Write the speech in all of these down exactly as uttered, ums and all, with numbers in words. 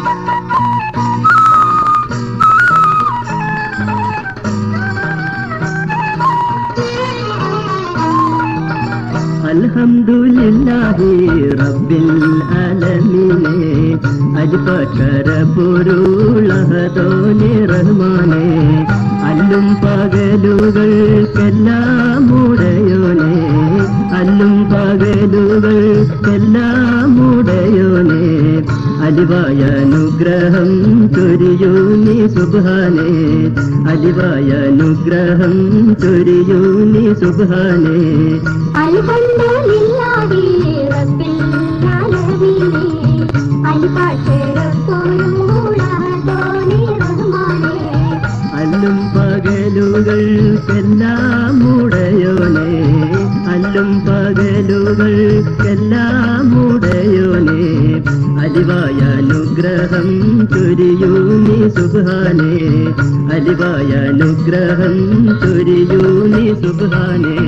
അൽഹംദുലില്ലാഹി റബ്ബിൽ ആലമീനെ അജ്പകര പൊരുളഹദോനെ റഹ്മാനെ അല്ലും പകലുകൾക്കെല്ലാം ഉടയോനെ അല്ലും പകലുകൾക്കെല്ലാം ഉടയോനെ അലിവായ അനുഗ്രഹം ചൊരിയൂ നീ സുബ്ഹാനേ അലിവായ അനുഗ്രഹം ചൊരിയൂ നീ സുബ്ഹാനേ അൽഹംദുലില്ലാഹി റബ്ബിൽ ആലമീൻ അൽപകര പൊരുളഹദോനെ റഹ്മാനെ അല്ലും പകലുകൾക്കെല്ലാം ഉടയോനെ അല്ലും പകലുകൾക്കെല്ലാം ഉടയോനെ അലിവായ അനുഗ്രഹം ചൊരിയൂ നീ സുബ്ഹാനേ അലിവായ അനുഗ്രഹം ചൊരിയൂ നീ സുബ്ഹാനേ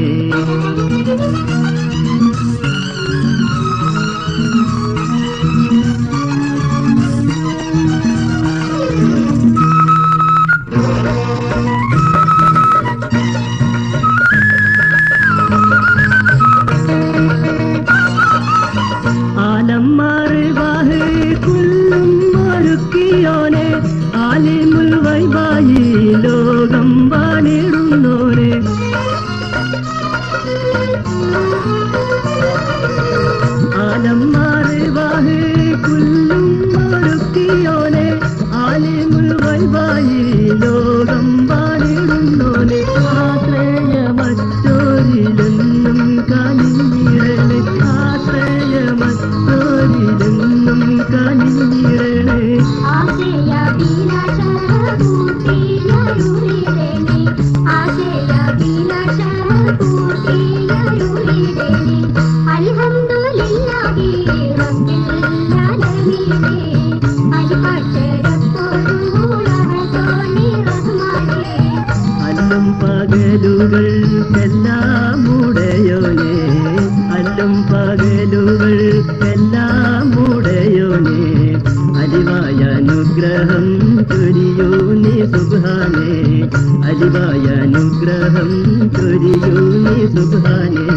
ആലിമുൽ ഗൈബായി ലോകം വാണിടുന്നോരെ ആലമ്മാരെ വാഹേ കുല്ലും ഒരുക്കിയോനെ ആലിമുൽ ഗൈബായി ലോകം വാണിടുന്നോനെ ആശ്രയ മറ്റോരിലെന്നും കനിഞ്ഞിടണേ ആശ്രയ മറ്റോരിലെന്നും കനിഞ്ഞിടണേ അല്ലും പകലുകൾക്കെല്ലാം ഉടയോനെ അല്ലും പകലുകൾക്കെല്ലാം ഉടയോനെ അലിവായ അനുഗ്രഹം ചൊരിയൂ നീ സുബ്ഹാനേ അലിവായ അനുഗ്രഹം ചൊരിയൂ നീ സുബ്ഹാനേ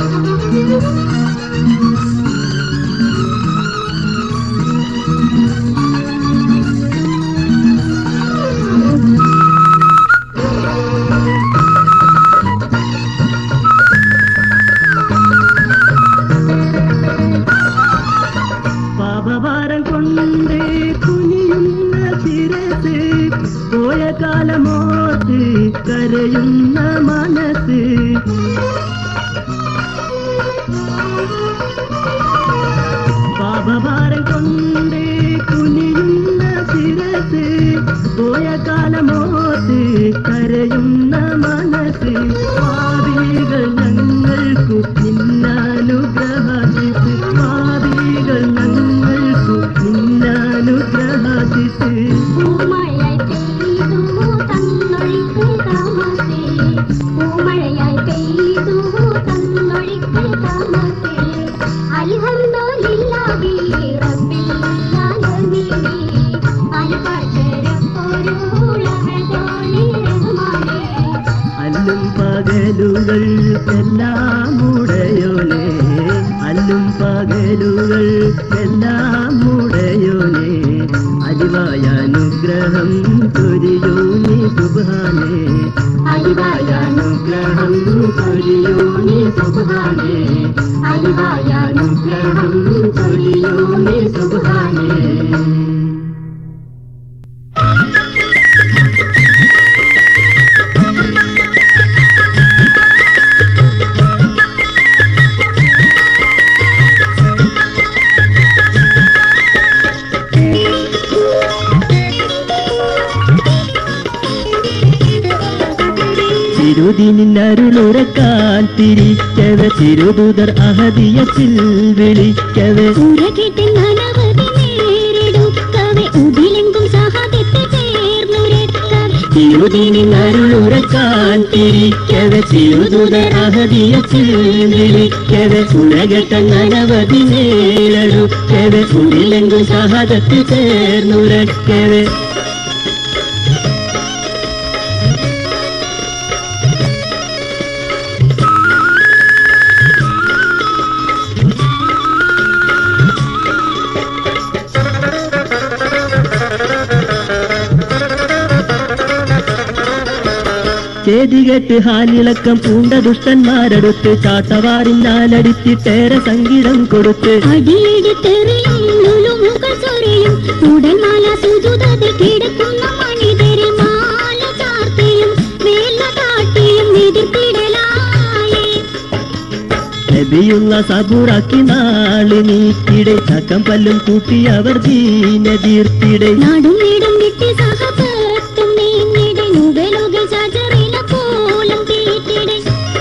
പാപഭാരം കൊണ്ട് കുനിയുന്ന ശിരസ് പോയ കാലമോർത്ത് കരയുന്ന മനസ്സ് പാപഭാരം കൊണ്ട് കുനിയുന്ന ശിരസ് പോയ കാലമോർത്ത് കരയുന്ന മനസ്സ് പാപികൾ ഞങ്ങൾക്കു നിന്നാനുഗ്രഹിച്ച് പാപികൾ ഞങ്ങൾക്കു നിന്നാനുഗ്രഹിച്ച് അല്ലും പകലുകൾക്കെല്ലാം ഉടയോനെ അല്ലും പകലുകൾക്കെല്ലാം ഉടയോനെ അലിവായ അനുഗ്രഹം ചൊരിയൂ നീ സുബ്ഹാനേ അലിവായ അനുഗ്രഹം ചൊരിയൂ നീ സുബ്ഹാനേ അലിവായ അനുഗ്രഹം ചൊരിയൂ നീ സുബ്ഹാനേ തിരുദിനരുളുറക്കാൻ തിരിക്കവെ തിരുദൂതർ അഹദിയത്തിൽ വിളിക്കവെ ഉരകിട്ടിൻ അനവധി നേരെടുക്കവെ ഉതിലെങ്കും സഹദത്തെ ചേർന്നുരക്കവെ തിരുതിനിന്നരുളുറക്കാൻ തിരിക്കവെ തിരുതുതർ അഹദിയത്തിൽ വിളിക്കവെ ഉലകട്ടങ്ങനവധി നേളടുക്കവെ ഉള്ളിലെങ്കും ഷഹാദത്ത് ചേർന്നുരക്കവെ ചേതികെട്ട് ഹാലിളക്കം പൂണ്ട ദുഷ്ടന്മാരെടുത്ത് ചാട്ടവാറിനാലടിച്ചിട്ടേറെ സംഗീതം കൊടുത്ത് അടിയിടിത്തെറിയും ലുലുമുകൾ ചൊറിയും ഉടൻമാല സുജുതതിൽ കിടക്കുന്ന മണിതരിൽ മാല ചാർത്തിയും വേല കാട്ടിയും എതിർത്തിടലായി നബിയുള്ള സബൂറാക്കി നാള് നീക്കിടെ ചക്കം പല്ലും കൂട്ടി അവർ ദീന തീർത്തിടെ നാടും വീടും വിട്ടി സഹപത്തും നീങ്ങിടെ നുകലുകൾ ചാചറില പോലും തീറ്റിടെ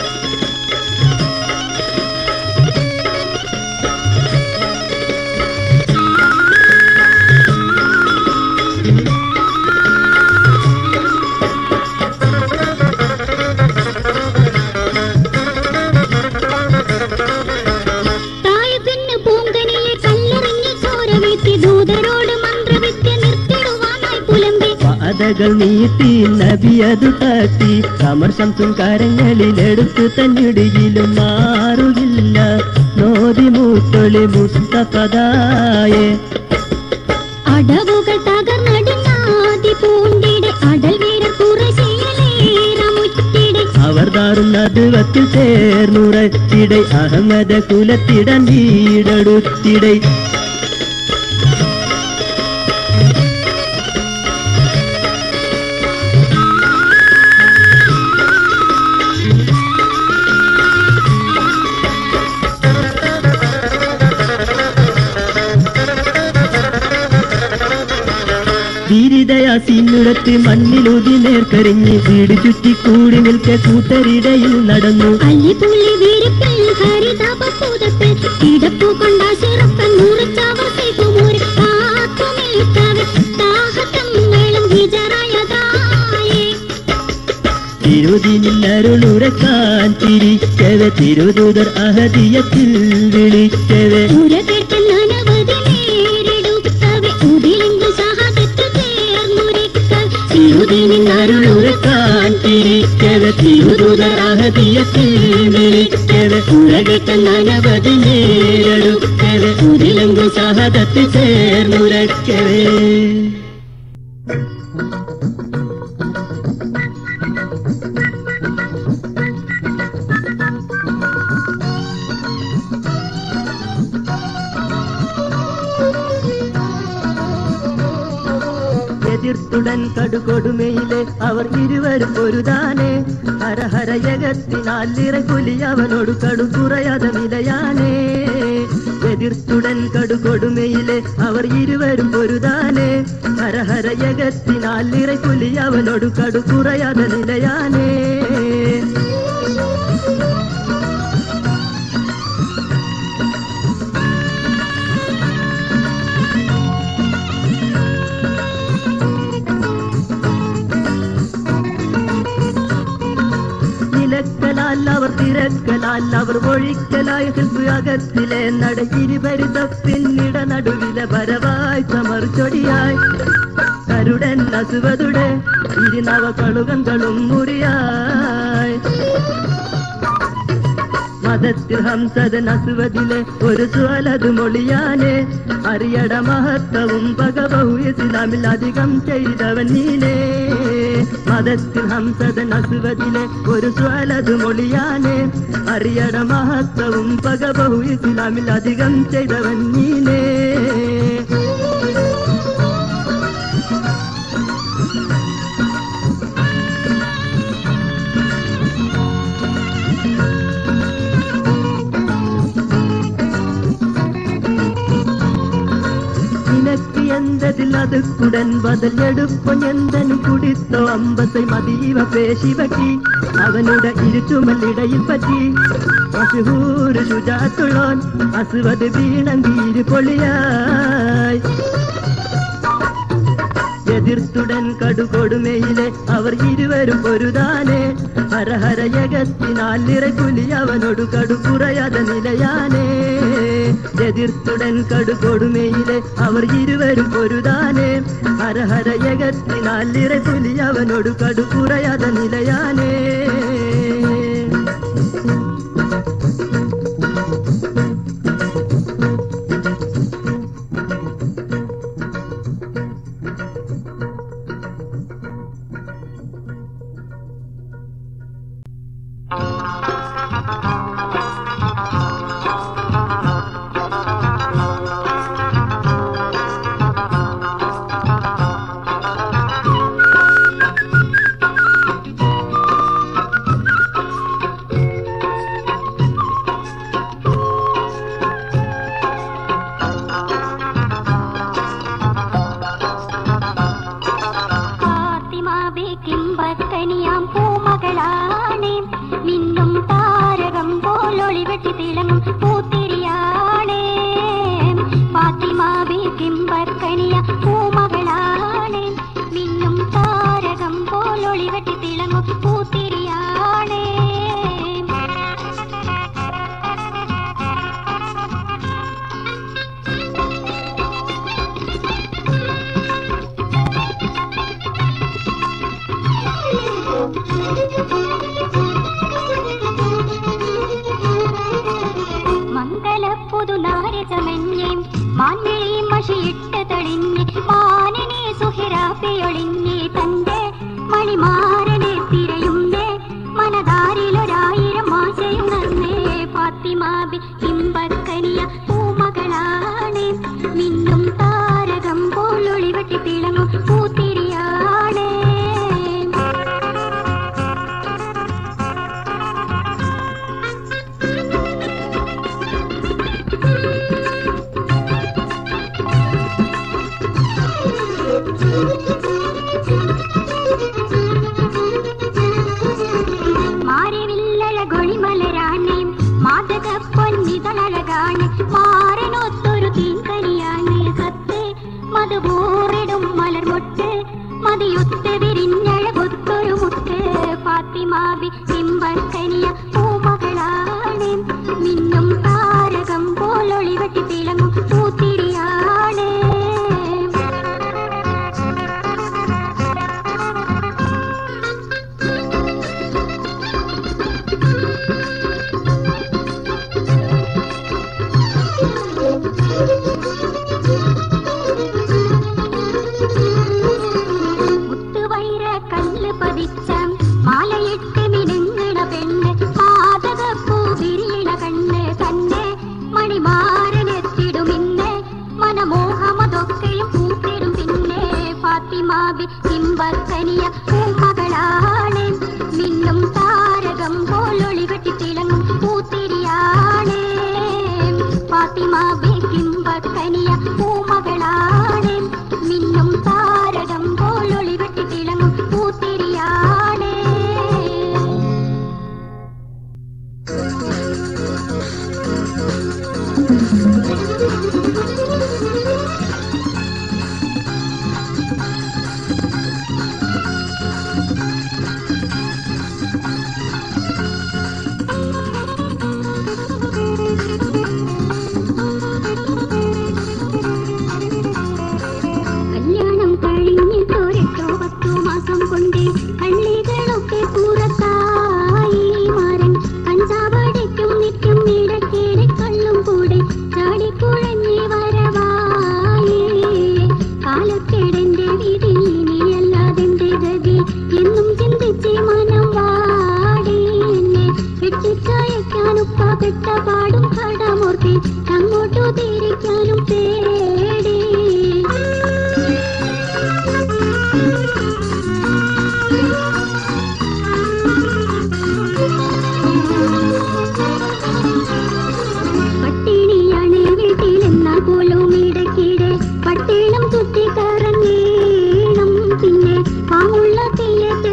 തായത്തിന് പൂങ്കനിലെ കല്ലെറിഞ്ഞ് ചോര വീഴ്ത്തി ദൂതരോട് മന്ത്രവിദ്യ നിർത്തിടുവാനായി പുലമ്പി പാതകൾ നീട്ടി നബിയതു തട്ടി സമർശംസും കരങ്ങളിലെടുത്തു തന്നിടുകിലും മാറുകില്ല നോതി മൂത്തൊളി മുസ്തഫദായേ അടവുകൾ തകർന്നടിഞ്ഞാതി പൂണ്ടിടെ അടൽ വീരർ കുറശിയിലേറമുറ്റിടെ അവർ താറും നടുവത്തിൽ ചേർന്നുറച്ചിടை അഹമ്മദ കുലത്തിടൻ വീടെടുത്തിടை ീരിതയാസിന്നിടത്ത് മണ്ണിലൂതി നേർക്കരിഞ്ഞ് വീട് ചുറ്റിക്കൂടി നിൽക്കെ കൂട്ടരിടയിൽ നടന്നു അല്ലിപ്പുള്ളി വീരപ്പിൽ ഹരിതാപൂതപ്പിൽ കിടപ്പു കൊണ്ടാശിറപ്പൻ മുറിച്ചവർ സൈഫുമൂര് കാത്തുനിൽക്കവെ ദാഹത്തങ്ങളും വിജറായതായേ തിരുതിനിന്നരുളുറക്കാൻ തിരിക്കവെ തിരുതുതർ അഹദിയത്തിൽ വിളിക്കവെ ഉരകെട്ടൻ അനവധി നേരിടുക്കവെ ഉതിലെങ്കു സഹദത്ത് ചേർന്നുരക്കവെ തിരുതിനിന്നരുളുറക്കാൻ തിരിക്കവെ തിരുതുതർ അഹദിയത്തിൽ വിളിക്കവെ ഉലകട്ടൻ അനവധി നേരിടുക്കവെ ഉതിലെങ്കു ഷഹാദത്ത് ചേർന്നുരക്കവെ എതിർത്തുടൻ കടുകൊടുമയിലെ അവർ ഇരുവരും പൊരുതാനേ ഹരഹരയകത്തിനാലിറെ കുലി അവനോട് കടു കുറയാതെ നിലയാനേ എതിർത്തുടൻ കടുകൊടുമയിലെ അവർ ഇരുവരും പൊരുതാനേ ഹരഹരയകത്തിനാലിറെ കുലി അവനോട് കടു കുറയാതെ നിലയാനേ നിലക്കലാൽ അവർ തിരക്കലാൽ അവർ ഒഴിക്കലായി ഹിൽബ് അകത്തിലെ നടയിരുപരുത പിന്നിട നടുവിലെ വരവായി സമർച്ചൊടിയായി കരുടൻ അസുവതുടെ ഇരുനവ കളുകങ്ങളും മുറിയായി മതത്തിൽ ഹംസദൻ അസുവതിലെ ഒരു സ്വലത് മൊഴിയാനേ അറിയട മഹത്വവും പകവഹു ഇസ്ലാമിൽ അധികം ചെയ്തവൻ നീനേ മതത്തിൽ ഹംസദൻ അസുവതിലെ ഒരു സ്വലത് മൊഴിയാനേ അറിയട മഹത്വവും പകവഹു ഇസ്ലാമിൽ അധികം ചെയ്തവൻ നീനേ எந்ததில் அதுக்குடன் பதில் எடுப்போம் எந்தனு குடித்தோ அம்பசை மதிவ பேசி பற்றி அவனுட இருச்சுமல் இடையில் பற்றி மசுகூறு சுஜாத்துள்ளோன் அசுவது வீணங்கீரு பொழியாய் എതിർത്തുടൻ കടുകൊടുമയിലെ അവർ ഇരുവരും പൊരുതാനേ ഹരഹരയകത്തിനാൽ നിറകുലി അവനോട് കടുകുറയാതെ നിലയാനേ എതിർത്തുടൻ കടുകൊടുമയിലെ അവർ ഇരുവരും പൊരുതാനേ ഹരഹരയകത്തിനാൽ നിറകുലി അവനോട് കടുകുറയാതെ നിലയാനേ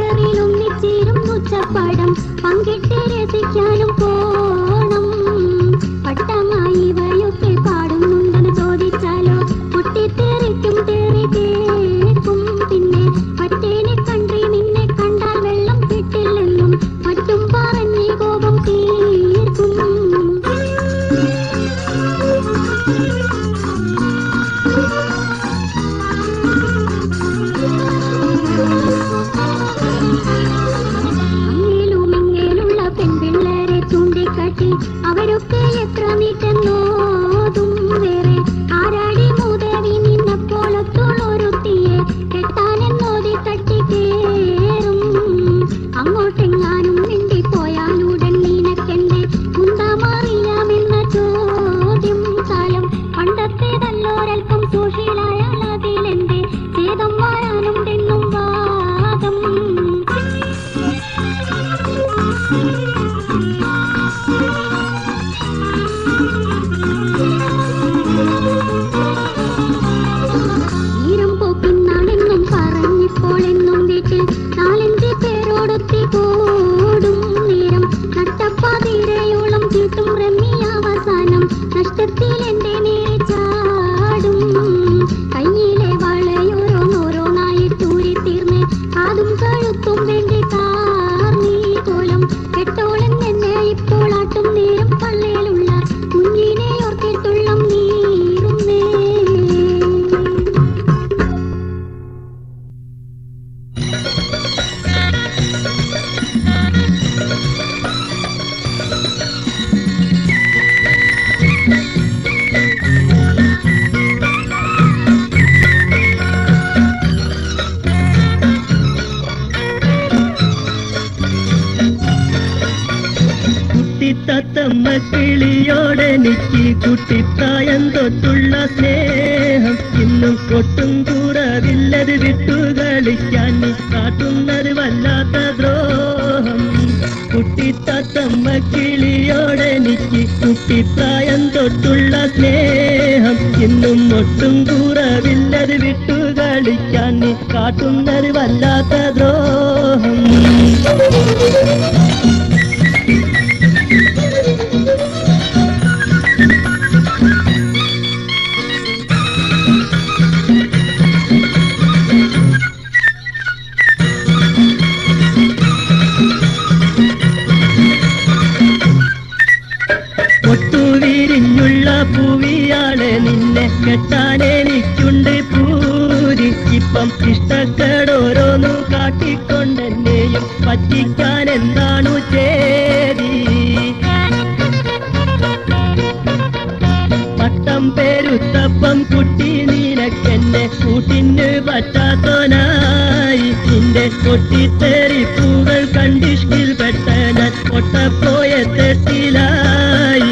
പങ്കിട്ട് രസിക്കാനും പോണം കുട്ടിത്തത്തമ്മ കിളിയോടെനിക്ക് കുട്ടിപ്രായം തൊട്ടുള്ള സ്നേഹം ഇന്നും ഒട്ടും കുറവില്ലത് വിട്ടുകളിക്കാൻ നീ കാട്ടുന്നത് വല്ലാത്ത ദ്രോഹം. കുട്ടിത്തത്തമ്മ കിളിയോടെനിക്ക് കുട്ടിപ്രായം തൊട്ടുള്ള സ്നേഹം ഇന്നും ഒട്ടും കുറവില്ലത് വിട്ടുകളിക്കാൻ നീ കാട്ടുന്നത് വല്ലാത്ത ദ്രോഹം. ഒത്തുവിരിഞ്ഞുള്ള പൂവിയാളെ നിന്നെ കെട്ടാനെനിക്കുണ്ട് പൂരി. ഇപ്പം ഇഷ്ടക്കേടോരോന്നു കാട്ടിക്കൊണ്ടെന്നെയും പറ്റിക്കാൻ എന്താണു ചേരി. പട്ടം പേരുത്തപ്പം കുട്ടി നിനക്കെന്നെ കൂട്ടിന് പറ്റാത്തോനായി. നിന്റെ കൊട്ടിത്തെറിപ്പൂകൾ കണ്ടിഷ്കിൽ പെട്ട ഞാൻ പൊട്ടപ്പോയ തെറ്റിലായി.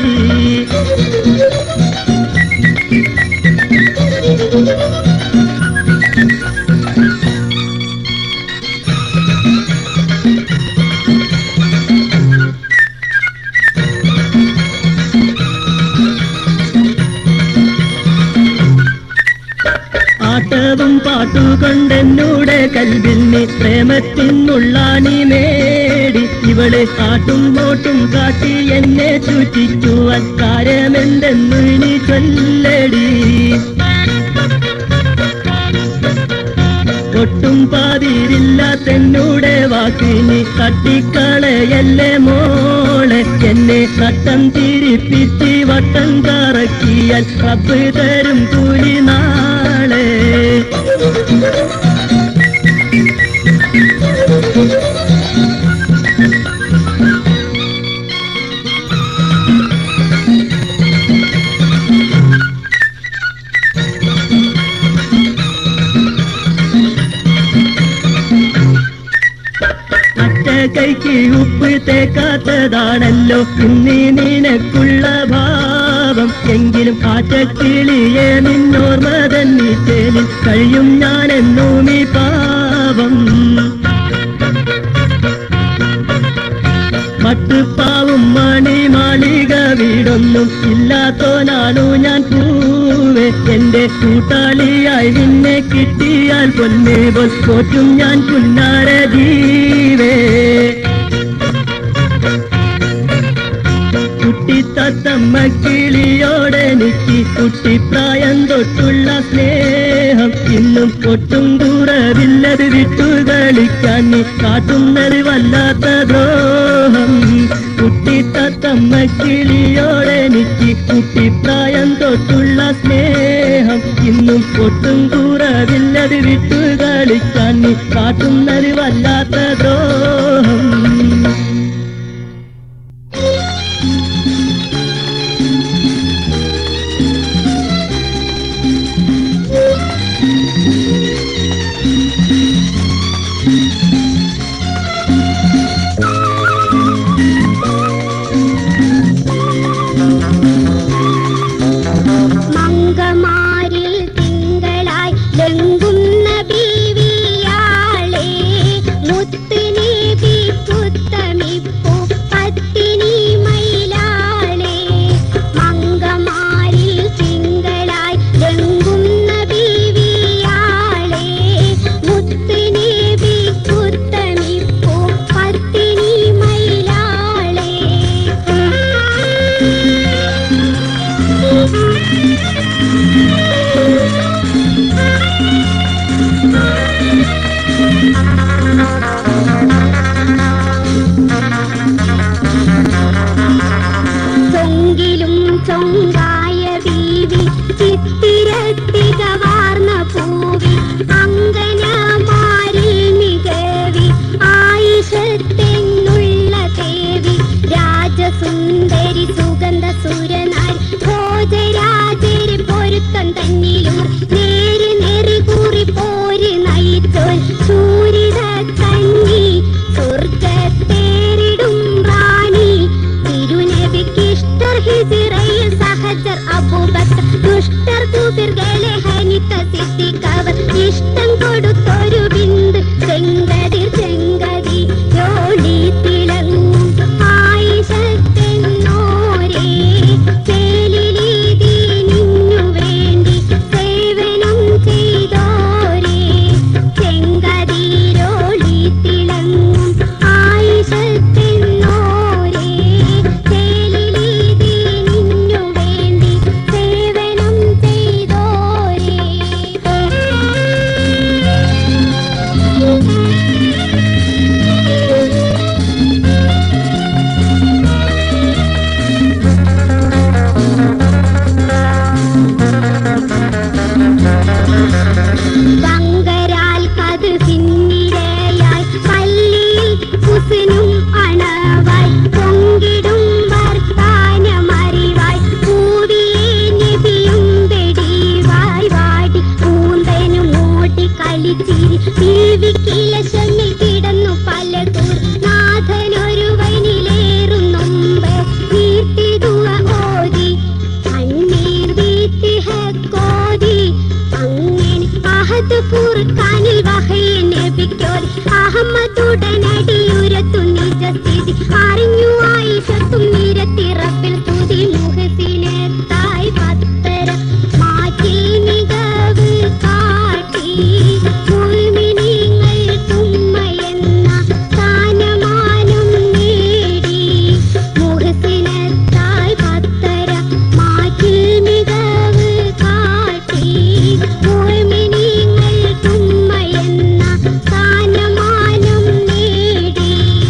ആട്ടവും പാട്ടുകൊണ്ടെന്നൂടെ കൽവിൽ നീ പ്രേമത്തിനുള്ള നീ നേടി. ഇവളെ കാട്ടും നോട്ടും കാട്ടി എന്നെ ചുറ്റിക്കുവാൻ കാര്യമെന്തെന്നു നീ ചൊല്ലടി. ഒട്ടും പാതിരില്ലാത്തെന്നൂടെ വാക്കിനി തട്ടിക്കളയല്ലേ മോളെ. എന്നെ നട്ടം തിരിപ്പിച്ച് വട്ടം കറക്കിയാൽ റബ്ബ് തരും കൂലി നാളെ. കൈക്ക് ഉപ്പ് തേക്കാത്തതാണല്ലോ ഇന്നീ നിനക്കുള്ള ഭാവം. എങ്കിലും ആറ്റക്കിളിയെ നിന്നോർമ്മ തന്നി തേലിൽ കഴിയും ഞാനെന്നോ നീ പാവം. മട്ടുപ്പാവും മണി മാളിക വീടൊന്നും ഇല്ലാത്തോനാണു ഞാൻ പൂവേ. എന്റെ കൂട്ടാളിയായി നിന്നെ കിട്ടിയാൽ പൊന്നേ പോൽ പോറ്റും ഞാൻ പുന്നാര ജീവേ. കുട്ടിത്തത്തമ്മ കിളിയോടെനിക്ക് കുട്ടിപ്രായം തൊട്ടുള്ള സ്നേഹം ഇന്നും ഒട്ടും കുറവില്ലത് വിട്ടുകളിക്കാൻ നീ കാട്ടുന്നത് വല്ലാത്ത ദ്രോഹം. കുട്ടിത്തത്തമ്മ കിളിയോടെനിക്ക് കുട്ടിപ്രായം തൊട്ടുള്ള സ്നേഹം ഇന്നും ഒട്ടും കുറവില്ലത് വിട്ടുകളിക്കാൻ നീ കാട്ടുന്നത് വല്ലാത്ത ദ്രോഹം. മംഗമാരിൽ തിങ്കളായി ലംഘുന്ന ബീവിയാളെ അഹദ് ഫുർഖാനിൽ വഹയിൽ നബിക്കോരി അഹമ്മദുടനടിയുരത്തു നിജസ്ഥിതി അറിഞ്ഞു ആയിഷത്തും നിരത്തി റബ്ബിൽ സ്തുതി മുഹസിനെത്തായി പത്തര മാറ്റിൽ മികവ് കാട്ടി മുഅ്മിനീങ്ങൾ തുമ്മയെന്ന സ്ഥാനമാനം നേടി മുഹസിനെത്തായി പത്തര മാറ്റിൽ മികവ് കാട്ടി മുഅ്മിനീങ്ങൾ തുമ്മയെന്ന സ്ഥാനമാനം നേടി.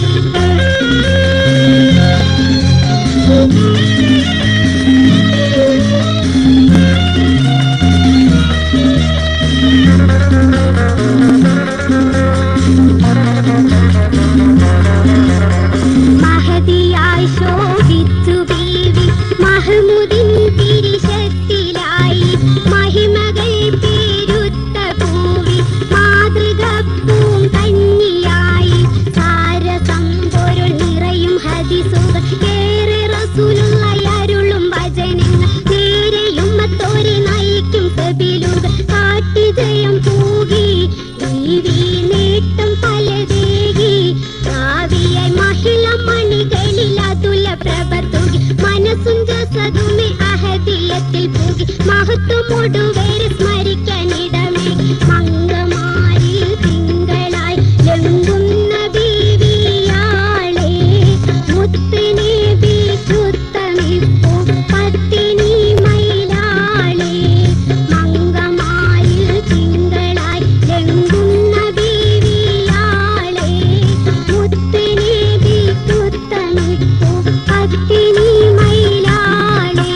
മഹദിയായി ശോഭിച്ചു ബീവി മഹ്മൂദിൻ തിരിശത്തിലായി മഹിമകൾ പേരുത്ത പൂവി മാതൃകപ്പൂം കന്നിയായി സാരസം പൊരുൾ നിറയും ഹദീസുകൾ ഏറെ റസൂലുള്ളാഹി വചനങ്ങൾ നേരെയും മത്തോരെ നയിക്കും സബീലുകൾ കാട്ടി ജയം പൂകി ബീവി നേട്ടം പലതേകി കാവിയായി മഹിള മണികളിൽ അതുല പ്രഭ തൂകി മനസ്സും ജസതുമേ അഹദിയത്തിൽ പൂകി മഹത്വമൊടുവേറെ സ്മരിക്കാനിടമേകി മംഗമാരിൽ തിങ്കളായി ലംഘുന്ന ബീവിയാളെ മുത്തിനെ ബീശുത്തമിപ്പൂ പത്തിനി മൈലാളെ മംഗമാരിൽ തിങ്കളായി ലംഘുന്ന ബീവിയാളെ മുത്തിനെ ബീശുത്തമിപ്പൂ പത്തിനി മൈലാളെ.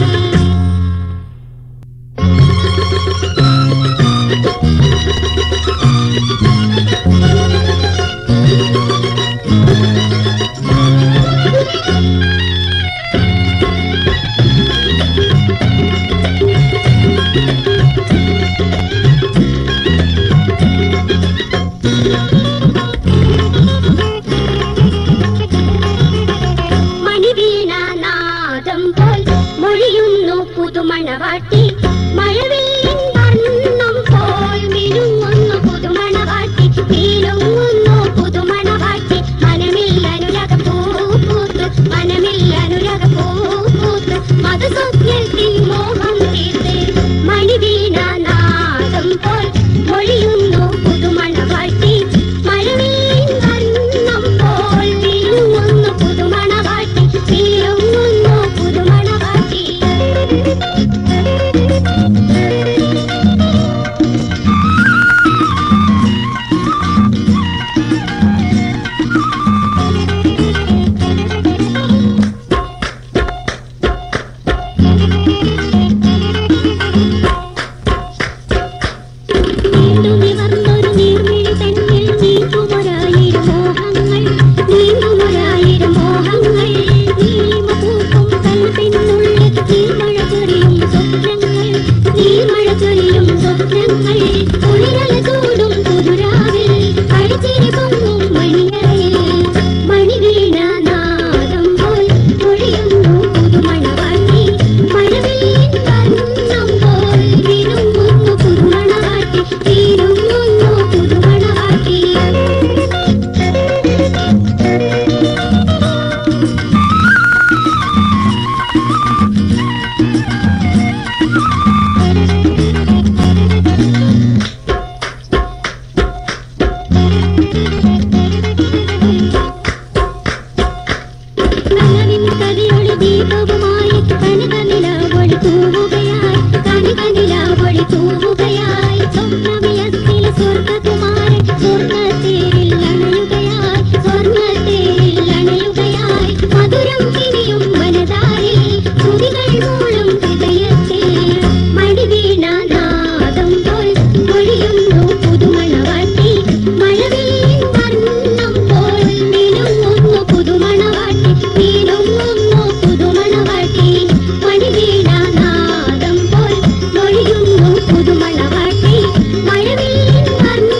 മണിവീണാനാദം പോൽ മൊഴിയുന്നു പുതുമണവാട്ടി മഴവില്ലിൻ വർണ്ണം പോൽ മിനുങ്ങുന്നു പുതുമണവാട്ടി മിനുങ്ങുന്നു പുതുമണവാട്ടി മനമിൽ അനുരാഗ പൂപ്പൂത്ത് മനമിൽ അനുരാഗ പൂപ്പൂത്ത് മധുസ്വപ്നത്തിൻ മോഹം തീർത്ത് മണിവീണാനാദം പോൽ മൊഴിയുന്നു പുതുമണവാട്ടി മഴവില്ലിൻ വർണ്ണം പോൽ മിനുങ്ങുന്നു പുതുമണവാട്ടി മിനുങ്ങുന്നു പുതുമണവാട്ടി. നീണ്ടുനിവർന്നൊരു നീർമിഴി തന്നിൽ നീന്തുമൊരായിരം മോഹങ്ങൾ നീന്തുമൊരായിരം മോഹങ്ങൾ നീലിമ പൂക്കും കൽപ്പിനുള്ളിൽ നീർമഴ ചൊരിയും സ്വപ്നങ്ങൾ നീർമഴ ചൊരിയും സ്വപ്നങ്ങൾ കുളിരല ചൂടും പുതുരാവിൽ കളിച്ചിരി പൊങ്ങും മണിയറയിൽ മണിവീണാനാദം പോൽ മൊഴിയുന്നു പുതുമണവാട്ടി മഴവില്ലിൻ വർണ്ണം പോൽ മിനുങ്ങുന്നു പുതുമണവാട്ടി മിനുങ്ങുന്നു പുതുമണവാട്ടി. കനവിൻ കതിയൊളി ദീപവുമായി കനകനിലാവൊളി തൂവുകയായി കനകനിലാവൊളി തൂവുകയായി സ്വപ്നവിയത്തിലെ സ്വർഗകുമാരൻ സ്വർഗത്തേരിൽ അണയുകയായി സ്വർഗത്തേരിൽ അണയുകയായി മധുരം കിനിയും വനതാരിൽ ശ്രുതികൾ മൂളും ഹൃദയത്തിൽ മണിവീണാനാദം പോൽ മൊഴിയുന്നു പുതുമണവാട്ടി മഴവില്ലിൻ വർണ്ണം പോൽ മിനുങ്ങുന്നു പുതുമണവാട്ടി മിനുങ്ങുന്നു പുതുമണവാട്ടി മണിവീണാനാദം പോൽ മൊഴിയുന്നു പുതുമണവാട്ടി മഴവില്ലിൻ വർണ്ണം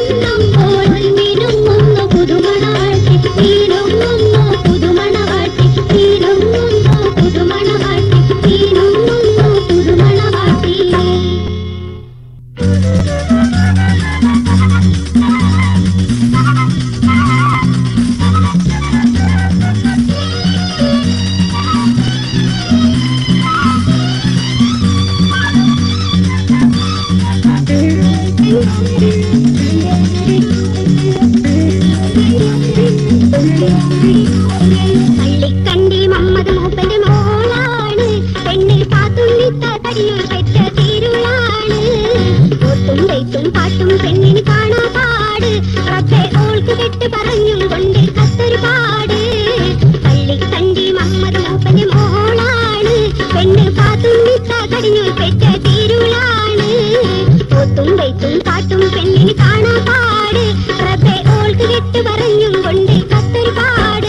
പള്ളിക്കണ്ടി മമ്മദ് മൂപ്പന്റെ മോളാണ്, പെണ്ണിൽ പാത്തുണ്ണിത്ത തടിയിൽ പെറ്റ തിരുളാണ്. ഓത്തും വെയ്ത്തും പാട്ടും പെണ്ണിന് കാണാ പാട്, റബ്ബേ ഓൾക്ക് കെട്ട് പറഞ്ഞും കൊണ്ട് കത്തൊരു പാട്. പള്ളിക്കണ്ടി മമ്മദ് മൂപ്പന്റെ മോളാണ്, പെണ്ണ് പാത്തുണ്ണിത്ത തടിയിൽ പെറ്റ തിരുളാണ്. ഓത്തും വെയ്ത്തും പാട്ടും പെണ്ണിന് കാണാ പാട്, റബ്ബേ ഓൾക്ക് കെട്ട് പറഞ്ഞും കൊണ്ട് കത്തൊരു പാട്.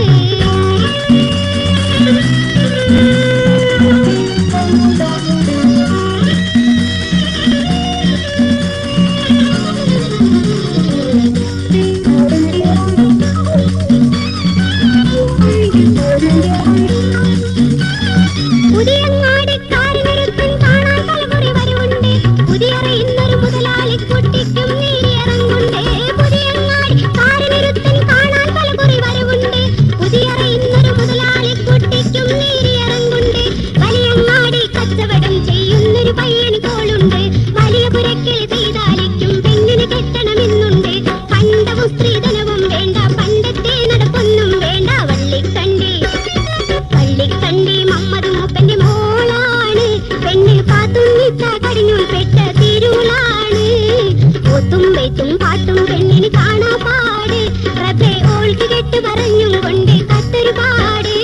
പുതിയങ്ങാടിക്കാരനൊരുത്തൻ കാണാൻ തലമുറി വരവുണ്ട്, പുതിയറ ഇന്നൊരു മുതലാളി കുട്ടിക്കും നീരിയിറങ്ങുണ്ട്. പുതിയങ്ങാടിക്കാരനൊരുത്തൻ കാണാൻ തലമുറി വരവുണ്ട്, പുതിയറ ഇന്നൊരു മുതലാളി കുട്ടിക്കും നീരിയിറങ്ങുണ്ട്. വലിയങ്ങാടി കച്ചവടം ചെയ്യുന്നൊരു പയ്യന് കോളുണ്ട്, വലിയ പുരക്കിൽ ചെയ്താലിക്കും പെണ്ണിന് കെട്ടണമെന്നുണ്ട്. പണ്ടവും സ്ത്രീധനവും വേണ്ട, പണ്ടത്തെ നടപ്പൊന്നും വേണ്ട. വള്ളിക്കണ്ടി പള്ളിക്കണ്ടി മമ്മദ് മൂപ്പന്റെ മോളാണ്, പെണ്ണ് പാത്തുണ്ണിത്ത കടിഞ്ഞുൾ പെറ്റ തിരുളാണ്. ഓത്തും വെയ്ത്തും പാട്ടും പെണ്ണിന് കാണാ പാട്, റബ്ബേ ഓൾക്ക് കെട്ട് പറഞ്ഞും കൊണ്ട് കത്തൊരു പാട്.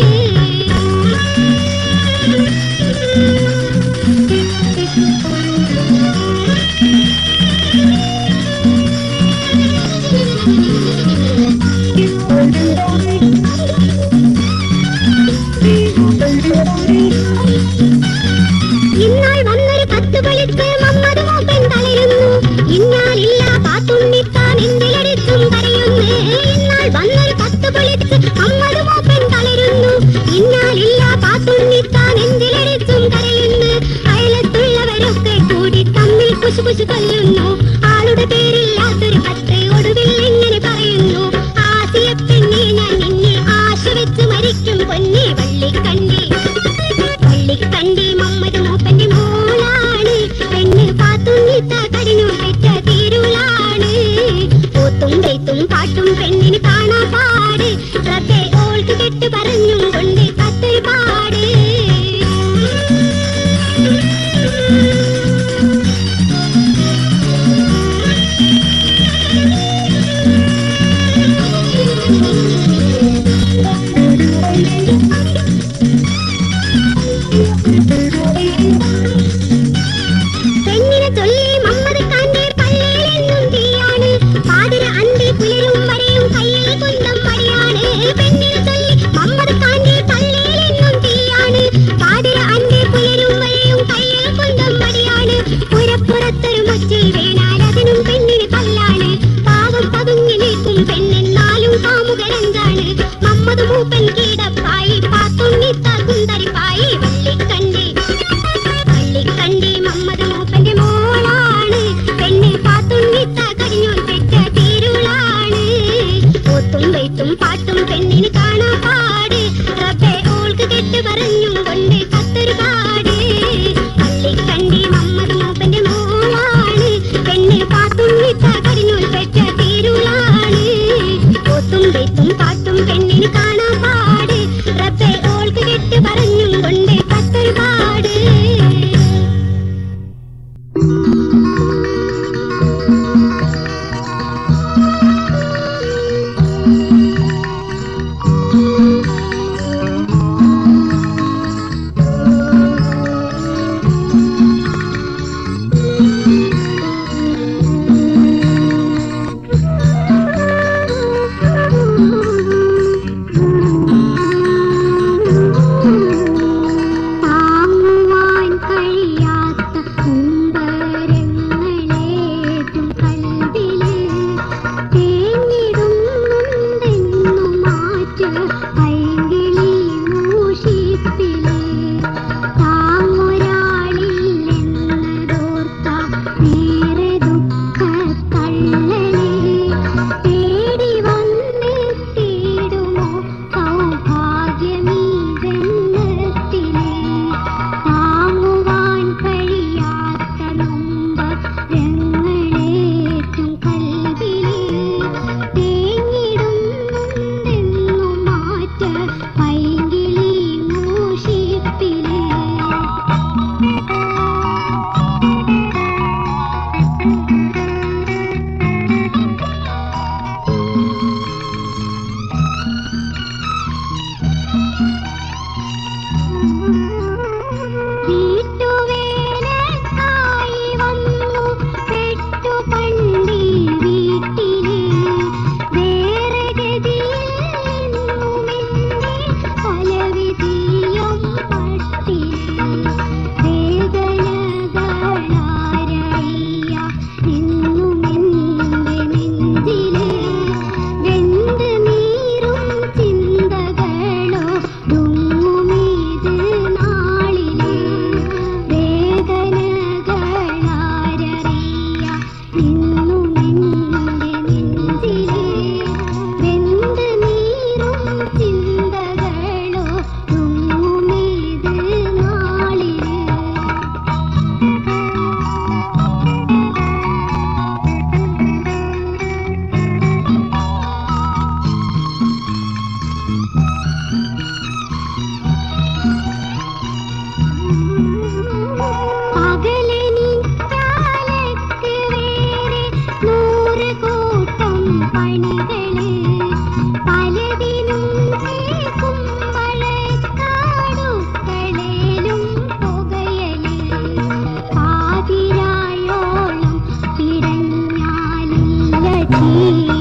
ഇന്നാൾ വന്നൊരു കത്ത് വിളിച്ച് മമ്മദ് മൂപ്പൻ തളരുന്നു, ഇന്നാലില്ല പാത്തുണ്ണിത്താൻ എന്തിലടിച്ചും കരയുന്നു. ഇന്നാൾ വന്നൊരു കത്ത് വിളിച്ച് മമ്മദ് മൂപ്പൻ തളരുന്നു, ഇന്നാലില്ല പാത്തുണ്ണിത്താൻ എന്തിലടിച്ചും കരയുന്നു. അയലത്തുള്ളവരൊക്കെ കൂടി തമ്മിൽ കുശു കുശു തല്ലുന്നു, ആളുടെ പേരില്ലാത്തൊരു കത്ത് ഒടുവിൽ ഇങ്ങനെ പറയുന്നു. ആസിയ പെണ്ണെ ഞാൻ നിന്നെ ആശ വെച്ച് മരിക്കും പൊന്നെ. വള്ളിക്കണ്ടി പള്ളിക്കണ്ടി മമ്മദ് മൂപ്പന്റെ മോളാണ്, പെണ്ണ് പാത്തുണ്ണിത്ത കടിഞ്ഞുൾ പെറ്റ തിരുളാണ്. ഓത്തും വെയ്ത്തും പാട്ടും പെണ്ണിന് കാണാ പാട്, റബ്ബേ ഓൾക്ക് കെട്ട് പറഞ്ഞും കൊണ്ട് കത്തൊരു പാട്. പെണ്ണിനെ ചൊല്ലി മമ്മദ് ഖാന്റെ പള്ളിയിലെന്നും തീയാണ്, പാതിര അന്തി പുലരും വരെയും காட்சி